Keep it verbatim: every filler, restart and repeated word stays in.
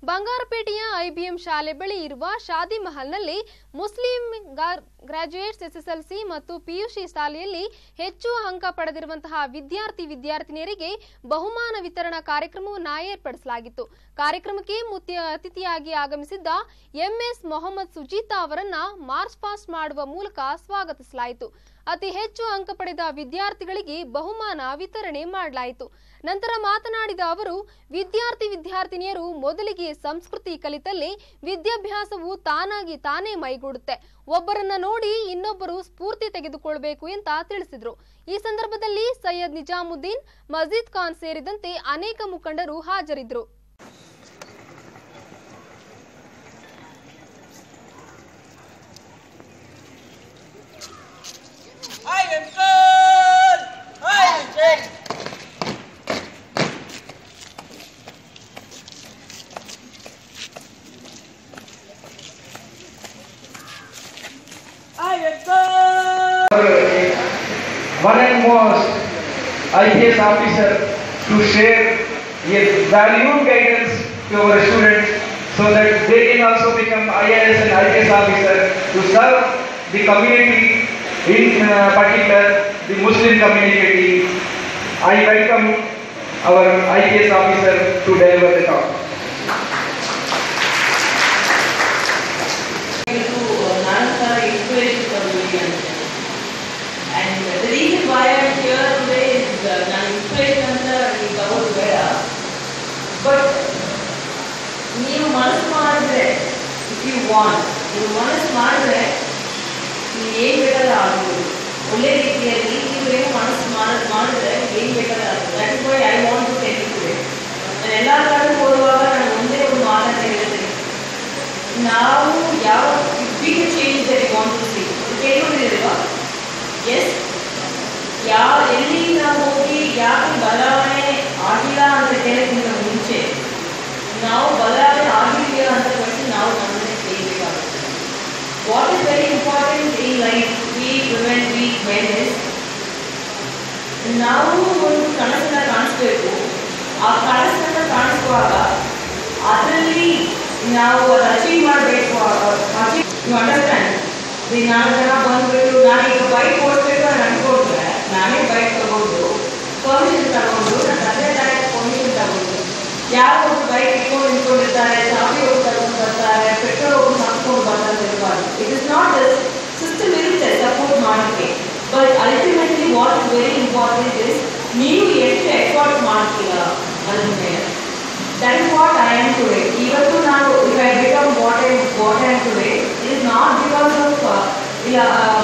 ಬಂಗಾರಪೇಟೆಯ IBM ಶಾಲೆ ಬಳಿ ಇರುವ ಶಾದಿ ಮಹಲ್ನಲ್ಲಿ ಮುಸ್ಲಿಂ ಗ್ರಾಜ್ಯುಯೇಟ್ಸ್ ಎಸ್ಎಸ್ಎಲ್ಸಿ ಮತ್ತು ಪಿಯುಸಿ ಶಾಲೆಯಲ್ಲಿ ಹೆಚ್ಚು ಅಂಕ ಪಡೆದಿರುವಂತಹ ವಿದ್ಯಾರ್ಥಿ ವಿದ್ಯಾರ್ಥಿನಿಯರಿಗೆ ಬಹುಮಾನ ವಿತರಣಾ ಕಾರ್ಯಕ್ರಮವನ್ನು ಏರ್ಪಡಿಸಲಾಗಿತ್ತು. ಕಾರ್ಯಕ್ರಮಕ್ಕೆ ಮುಖ್ಯ ಅತಿಥಿಯಾಗಿ ಆಗಮಿಸಿದ್ದ ಎಂಎಸ್ ಮೊಹಮ್ಮದ್ ಸುಜೀತಾ ಅವರನ್ನ ಮಾರ್ಚ್ ಪಾಸ್ಟ್ ಮಾಡುವ ಮೂಲಕ ಸ್ವಾಗತಿಸಲಾಯಿತು. ಅತಿ ಹೆಚ್ಚು ಅಂಕ ಪಡೆದ ವಿದ್ಯಾರ್ಥಿಗಳಿಗೆ ಬಹುಮಾನ ವಿತರಣೆ ಮಾಡಲಾಯಿತು. ನಂತರ ಮಾತನಾಡಿದ ಅವರು, ವಿದ್ಯಾರ್ಥಿ ವಿದ್ಯಾರ್ಥಿನಿಯರು ಮೊದಲಿಗೆ ಸಂಸ್ಕೃತಿ ಕಲಿತಲ್ಲಿ ವಿದ್ಯಾಭ್ಯಾಸವು ತಾನಾಗಿ ತಾನೇ ಮೈಗೂಡುತ್ತೆ. ಒಬ್ಬರನ್ನ ನೋಡಿ ಇನ್ನೊಬ್ಬರು ಸ್ಫೂರ್ತಿ ತೆಗೆದುಕೊಳ್ಳಬೇಕು ಅಂತ ತಿಳಿಸಿದ್ರು. ಈ ಸಂದರ್ಭದಲ್ಲಿ ಸೈಯದ್ ನಿಜಾಮುದ್ದೀನ್, ಮಜೀದ್ ಖಾನ್ ಸೇರಿದಂತೆ ಅನೇಕ ಮುಖಂಡರು ಹಾಜರಿದ್ದರು. One and most I P S officer to share a valued guidance to our students so that they can also become I A S and I P S officer to serve the community, in uh, particular the Muslim community. I welcome our I P S officer to deliver the talk. And the reason why I am here today is uh, inspiration and covered better. But you must madre, if you want, you must madre, you aim better agu. Only clearly, you aim must madre, aim better agu. That is why I want to tell you today. And ella kaadu poduvaga nanu onde oru maata helideni. Now, yav big change that you want to see. Kelukondidilva? Yes. ಯಾರು ಎಲ್ಲಿ ನಾವು ಹೋಗಿ ಯಾಕೆ ಬದಲಾವಣೆ ಆಗಿಲ್ಲ ಅಂತ ಕೇಳೋಕ್ಕಿಂತ ಮುಂಚೆ ನಾವು ಬದಲಾವಣೆ ಆಗಿದೆಯಾ ಅಂತ ಕ್ವಶನ್ ನಾವು ನಮ್ಮನ್ನೇ ಕೇಳಬೇಕಾಗುತ್ತೆ. What is very important in life, we women we men is ನಾವು ಒಂದು ಕನಸನ್ನ ಕಾಣಿಸ್ಬೇಕು. ಆ ಕನಸನ್ನ ಕಾಣಿಸುವಾಗ ಅದರಲ್ಲಿ ನಾವು ಅದು ಅಚೀವ್ ಮಾಡಬೇಕು. Achieve you understand. ಈ ನಾಲ್ಕು ಜನ ಬಂದ್ಬಿಟ್ಟು ನಾನೀಗ ಬೈಕ್ ಓಡಿಸ್ಬೇಕು ಅಂತ ಅನ್ಕೊಂಡ್ರೆ ನಾನೇ ಬೈಕ್ ತಗೊಂಡು ಪರ್ಮಿಷನ್ ತಗೊಂಡು ನನ್ನ ತಂದೆ ತಾಯಿ ಪರ್ಮಿಷನ್ ತಗೊಂಡು ಯಾರು ಬೈಕ್ ಇಟ್ಕೊಂಡು ನಿಂತ್ಕೊಂಡಿರ್ತಾರೆ, ಚಾಬಿ ಹೋಗಿ ತಗೊಂಡು ಬರ್ತಾರೆ, ಪೆಟ್ರೋಲ್ ಹೋಗಿ ಹಾಕ್ಕೊಂಡು ಬರ್ತಾರೆ ಇರಬಾರ್ದು. ಇಟ್ ಇಸ್ ನಾಟ್ ಸಿಸ್ಟಮ್ ಇರುತ್ತೆ ಸಪೋರ್ಟ್ ಮಾಡೋಕ್ಕೆ. But ultimately what is very important is ನೀವು ಎಷ್ಟು ಎಫರ್ಟ್ ಮಾಡ್ತೀರಾ ಅದ್ರ ಮೇಲೆ. That is what I am today. ಇವತ್ತು ನಾನು if I become what I what I am today it is not because of ಇಲ್ಲ